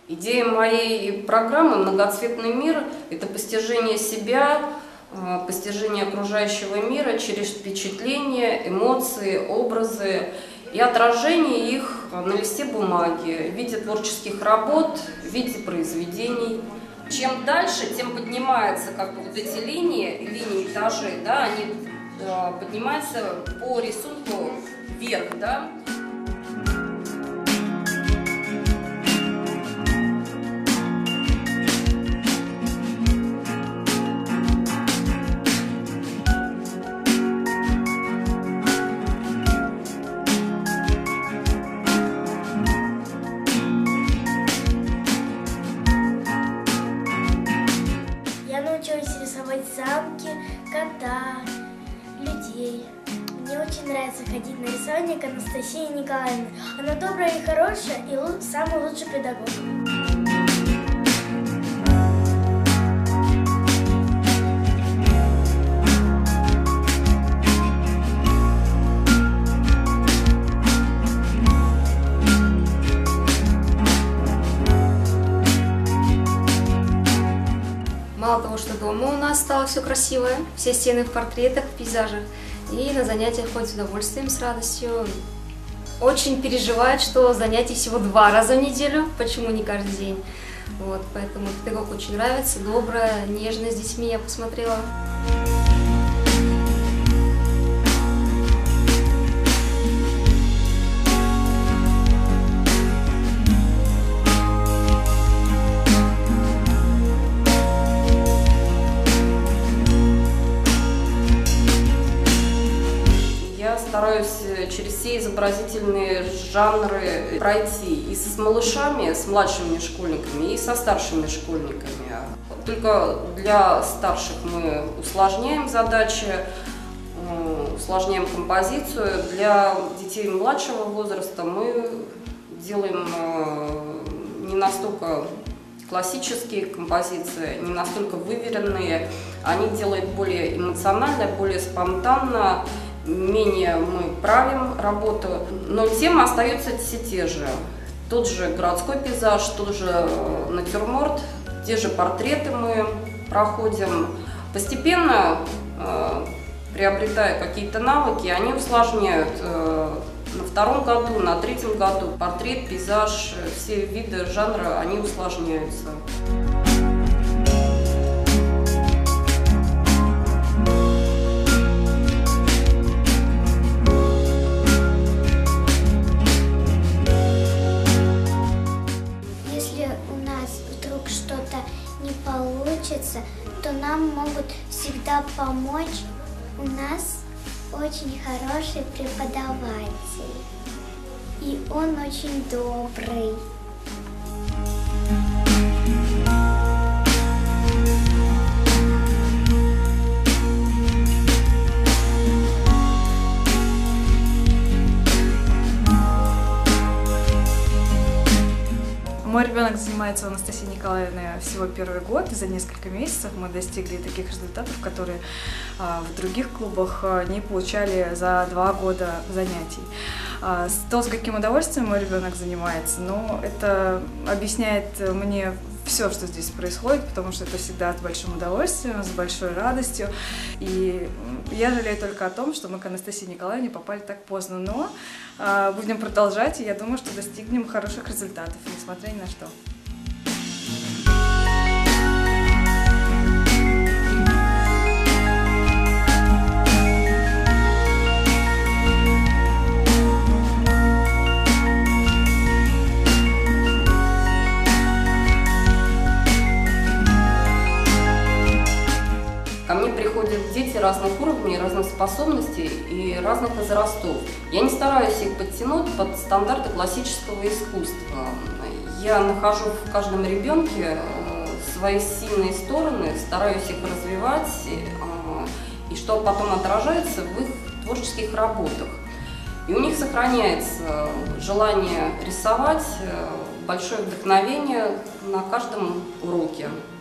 Идея моей программы «Многоцветный мир» – это постижение себя, постижение окружающего мира через впечатления, эмоции, образы и отражение их на листе бумаги в виде творческих работ, в виде произведений. Чем дальше, тем поднимаются как бы вот эти линии этажей, да, они поднимаются по рисунку вверх, да. Я научилась рисовать замки, кота, людей. Мне очень нравится ходить на рисование к Анастасии Николаевне. Она добрая и хорошая, и самый лучший педагог. Мало того, что дома у нас стало все красивое, все стены в портретах, в пейзажах, и на занятиях ходят с удовольствием, с радостью. Очень переживает, что занятий всего 2 раза в неделю, почему не каждый день. Вот, поэтому педагог очень нравится, добрая, нежная с детьми, я посмотрела. Я стараюсь через все изобразительные жанры пройти и с малышами, с младшими школьниками, и со старшими школьниками. Только для старших мы усложняем задачи, усложняем композицию. Для детей младшего возраста мы делаем не настолько классические композиции, не настолько выверенные. Они делают более эмоционально, более спонтанно. Менее мы правим работу, но темы остаются все те же. Тот же городской пейзаж, тот же натюрморт, те же портреты мы проходим. Постепенно, приобретая какие-то навыки, они усложняют. На 2-м году, на 3-м году портрет, пейзаж, все виды жанра, они усложняются. Что-то не получится, то нам могут всегда помочь. У нас очень хороший преподаватель, и он очень добрый. Мой ребенок занимается у Анастасии Николаевны всего 1-й год, и за несколько месяцев мы достигли таких результатов, которые в других клубах не получали за 2 года занятий. То, с каким удовольствием мой ребенок занимается, но это объясняет мне все, что здесь происходит, потому что это всегда с большим удовольствием, с большой радостью. И я жалею только о том, что мы к Анастасии Николаевне попали так поздно, но будем продолжать, и я думаю, что достигнем хороших результатов, несмотря ни на что. Ко мне приходят дети разных уровней, разных способностей и разных возрастов. Я не стараюсь их подтянуть под стандарты классического искусства. Я нахожу в каждом ребенке свои сильные стороны, стараюсь их развивать, и что потом отражается в их творческих работах. И у них сохраняется желание рисовать, большое вдохновение на каждом уроке.